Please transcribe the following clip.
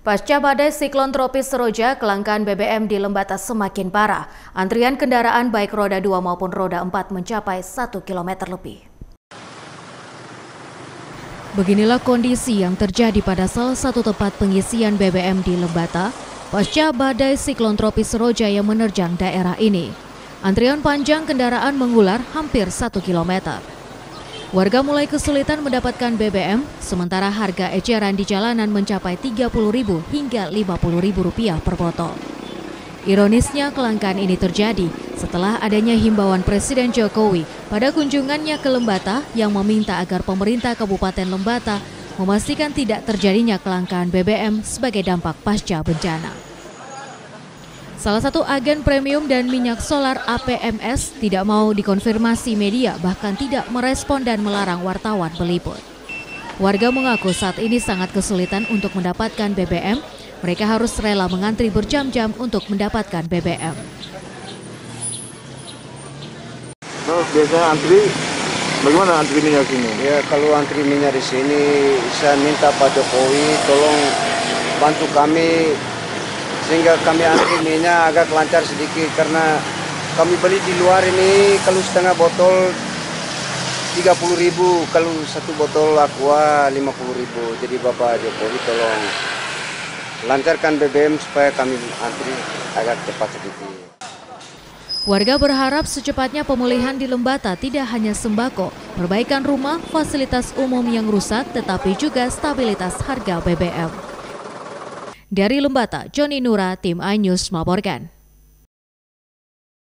Pasca badai siklon tropis Seroja, kelangkaan BBM di Lembata semakin parah. Antrian kendaraan baik roda 2 maupun roda 4 mencapai 1 km lebih. Beginilah kondisi yang terjadi pada salah satu tempat pengisian BBM di Lembata pasca badai siklon tropis Seroja yang menerjang daerah ini. Antrian panjang kendaraan mengular hampir 1 km. Warga mulai kesulitan mendapatkan BBM, sementara harga eceran di jalanan mencapai Rp30.000 hingga Rp50.000 per botol. Ironisnya, kelangkaan ini terjadi setelah adanya himbauan Presiden Jokowi pada kunjungannya ke Lembata yang meminta agar pemerintah Kabupaten Lembata memastikan tidak terjadinya kelangkaan BBM sebagai dampak pasca bencana. Salah satu agen premium dan minyak solar APMS tidak mau dikonfirmasi media, bahkan tidak merespon dan melarang wartawan meliput. Warga mengaku saat ini sangat kesulitan untuk mendapatkan BBM. Mereka harus rela mengantri berjam-jam untuk mendapatkan BBM. Biasanya antri, bagaimana antri minyak ini? Ya, kalau antri minyak di sini, saya minta Pak Jokowi tolong bantu kami sehingga kami antri minyak agak lancar sedikit, karena kami beli di luar ini kalau setengah botol 30.000, kalau satu botol aqua 50.000. Jadi Bapak Jokowi tolong lancarkan BBM supaya kami antri agak cepat sedikit. Warga berharap secepatnya pemulihan di Lembata tidak hanya sembako, perbaikan rumah, fasilitas umum yang rusak, tetapi juga stabilitas harga BBM. Dari Lembata, Joni Nura, Tim iNews melaporkan.